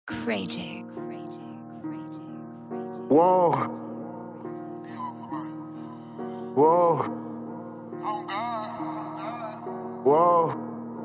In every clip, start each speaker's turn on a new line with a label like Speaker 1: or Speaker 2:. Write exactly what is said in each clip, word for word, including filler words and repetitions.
Speaker 1: Crazy.
Speaker 2: Whoa. Whoa. Whoa.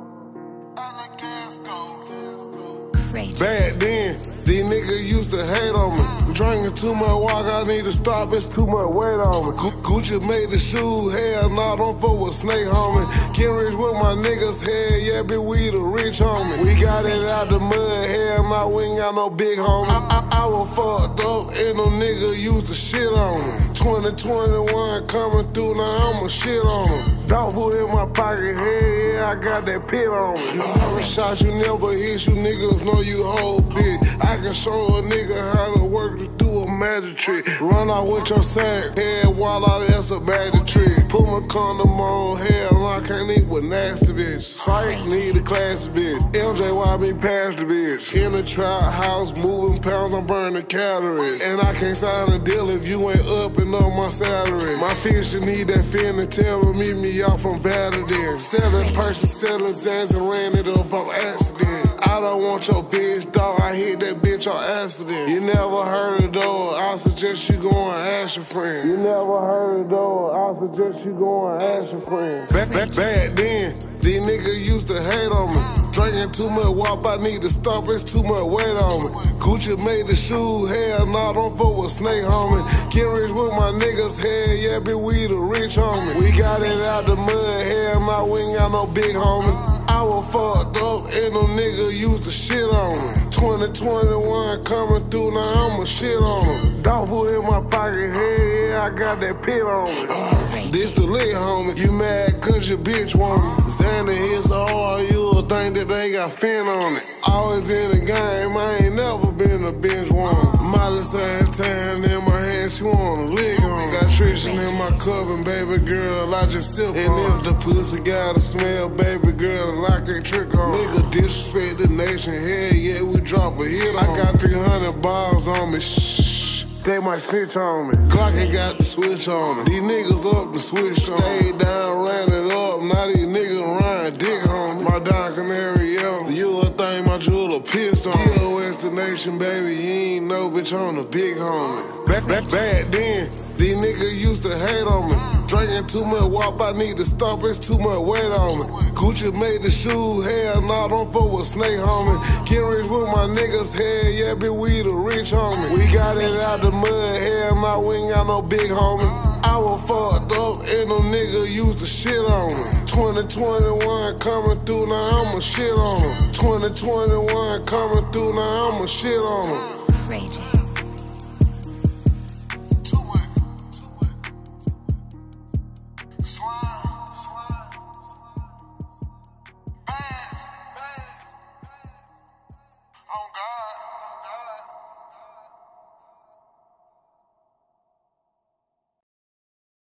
Speaker 1: Crazy.
Speaker 2: Back then, these niggas used to hate on me. Drinking too much walk, I need to stop, it's too much weight on me. Gu- Gucci made the shoe, hell nah, don't fuck with Snake, homie. Get rich with my niggas, hell yeah, bitch, we the rich, homie. We got it out the mud, hell nah, we ain't got no big homie. I, I, I was fucked up, and them niggas used to shit on me. twenty twenty-one coming through, now I'ma shit on them. Dog food in my pocket, hell yeah, I got that pit on me. You never shot, you never hit, you niggas know you whole bitch. I can show a nigga how to work to do a magic trick. Run out with your sack, head wall out, that's a magic trick. Put my condom on, hell, I can't eat with nasty bitch. Psych, need a classy bitch. M J Y me past the bitch. In the trap house, moving pounds, I'm burning calories. And I can't sign a deal if you ain't up and up my salary. My fish, you need that fin and tell them meet me out from Validin. Selling purses, selling Zans and ran it up on accident. I don't want your bitch, dog, I hit that bitch on accident. You never heard of though, I suggest you go and ask your friend. You never heard of though, I suggest you go and ask your friend. Back, back, back then, these niggas used to hate on me. Drinking too much wop, I need to stop, it's too much weight on me. Gucci made the shoe, hell nah, don't fuck with Snake, homie. Get rich with my niggas, hell yeah, bitch, we the rich, homie. We got it out the mud, hell nah, we ain't got no big homie. I was fucked up, and them niggas used to shit on me. twenty twenty-one coming through, now I'ma shit on them. Dog food in my pocket, hell yeah, I got that pit on me. Uh, this the lit, homie. You mad cause your bitch want me. Xander hit so hard, you'll think that they got fin on it. Always in the game, I ain't never been a binge woman. Molly said tan in my hand, she wanna lick on me. Got Tristan in my cup and baby girl, I just sip on. And if the pussy got a smell, baby girl, I can't trick on. Nigga disrespect the nation, hell yeah, we drop a hit. I got three hundred bars on me, shh, they might snitch on me. Glock ain't got the switch on me. These niggas up the switch on. Stayed down, ran it up, now these niggas run dick on me. My Don Canary, yo, you a thing, my jeweler pissed on me. Kill Destination, baby, you ain't no bitch on the big homie. Back, back, back then, these niggas used to hate on me. Drinking too much wop, I need to stop, it's too much weight on me. Gucci made the shoe, hell nah, don't fuck with Snake, homie. Get rich with my niggas, hell yeah, bitch, we the rich, homie. We got it out the mud, hell nah, we ain't got no big homie. I was fucked up, and them niggas used to shit on me. twenty twenty-one coming through, now I'ma shit on them. twenty twenty-one coming through, now I'ma shit on them.
Speaker 1: Crazy.